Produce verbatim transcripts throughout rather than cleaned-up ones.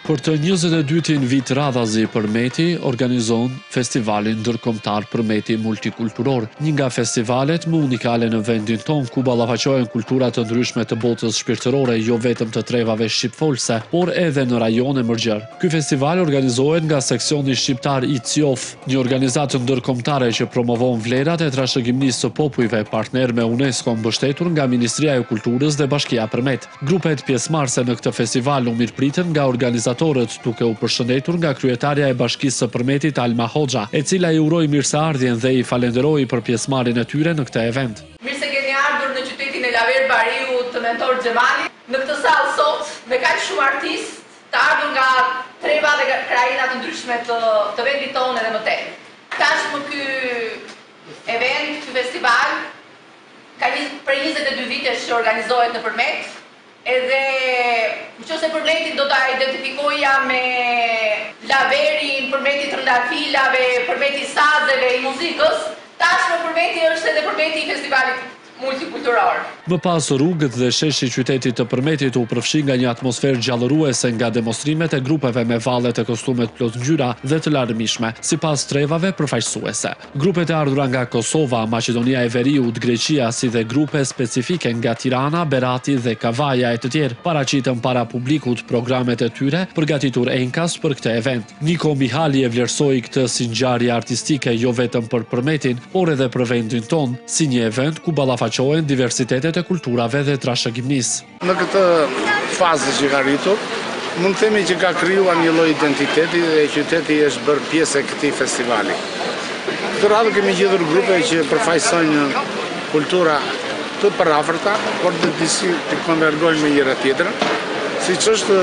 Për të njëzet e dytin vit radhazi për Meti, organizon festivalin ndërkombëtar për Meti multikulturor, një nga festivalet më unikale në vendin ton, ku ballafaqohen kultura të ndryshme të botës shpirtërore, jo vetëm të trevave shqipfolse, por edhe në rajone mërgjër. Ky festival organizohet nga seksioni shqiptar i C I O F, një organizatë ndërkombëtare që promovon vlerat e trashëgiminisë së popujve, partner me UNESCO mbështetur nga Ministria e Kulturës dhe Bashkia Përmet. Grupet pjesëmarrëse në këtë festival u mirëpritën nga organizatorët, duke u përshëndetur nga kryetarja e Bashkisë së Përmetit Alma Hoxha, e cila i uroi mirëseardhjen dhe i falenderoi për pjesëmarrjen e tyre në këtë event. Mirë se keni ardhur në qytetin e Laver Bariu të Mentor Xhemali, në këtë sallë sot me kaq shumë artistë të ardhur nga treva dhe krajina të ndryshme të, të vendit tonë edhe më tej. Tashmë ky event, ky festival ka një për njëzet e dy vite që organizohet në Përmet. Edhe nëse Përmeti do ta identifikoja me Laverin, Përmeti trëndafilave, Përmeti sazeve, i muzikës, tashmë Përmeti është edhe Përmeti i festivalit multikulturor. Më pas rrugët dhe sheshi i qytetit të Përmetit u përfshi nga një atmosferë gjallëruese nga demonstrimet e grupeve me vallet e kostumet plot ngjyra dhe të larmishme, sipas trevave përfaqësuese. Grupet e ardhura nga Kosova, Maqedonia e Veriut, Greqia, si dhe grupe specifike nga Tirana, Berati dhe Kavaja e të tjerë, paraqitën para publikut programet e tyre përgatitur enkas për këtë event. Niko Mihali e vlerësoi këtë si ngjarje artistike jo vetëm për Përmetin, por edhe për vendin ton, si një event ku ballafaqohen diversitetet e kulturave dhe trashëgiminisë. Në këtë fazë që ka rritur, mund të themi që ka krijuar një lloj identiteti dhe qyteti është bërë pjesë e këtij festivali. Këtë radhë kemi gjetur grupe që përfaqësojnë kultura të përafërta, por të disi të konvergojnë me njëra tjetrën, siç është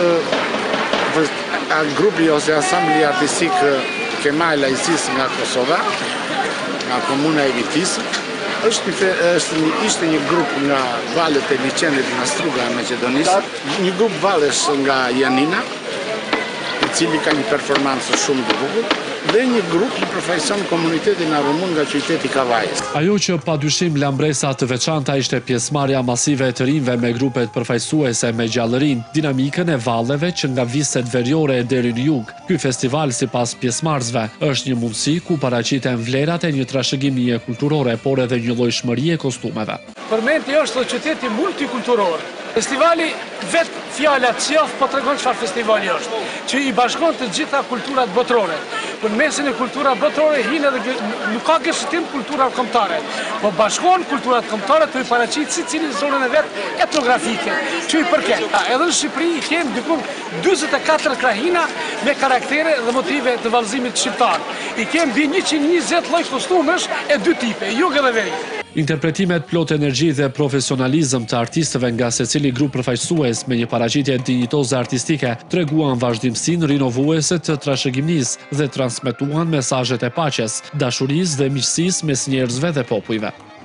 grupi ose asambli artistik Kemal Lajsis nga Kosova, nga komuna e Vitisë. Është, është një, ishte një grup nga valët e liçenit nga Struga e Maqedonisë, një grup vallesh nga Janina, i cili ka një performancë shumë të bukur, dhe një grup që përfaqëson komunitetin arumun nga qyteti Kavajës. Ajo që padyshim lambresa të veçanta ishte pjesëmarrja masive e të rinjve me grupet përfaqësuese me gjallërinë, dinamikën e valleve që nga viset veriore deri në jug. Ky festival, sipas pjesëmarrësve, është një mundësi ku paraqiten vlerat e një trashëgimie kulturore, por edhe një llojshmërie kostumeve. Përmeti është qyteti multikulturor. Festivali vetë fjala C I O F po tregon çfarë festivali është, që i bashkon të gjitha kulturat botërore. Për mesin e kultura botërore hinë edhe nuk ka gështim kultura kombëtare, po bashkon kulturat kombëtare të i paraqit secili zonën e vet etnografike, që i përket. Edhe në Shqipëri kemi diku dyzet e katër krahina me karaktere dhe motive të vallëzimit shqiptar. I kemi mbi njëqind e njëzet lloj kostumesh e dy tipe, jug edhe veri. Interpretimet plot energji dhe profesionalizëm të artistëve nga secili grup përfaqësues me një paraqitje dinjitoze artistike treguan vazhdimsinë rinovuese të trashëgimisë dhe transmetuan mesazhet e paqes, dashurisë dhe miqësisë mes njerëzve dhe popujve.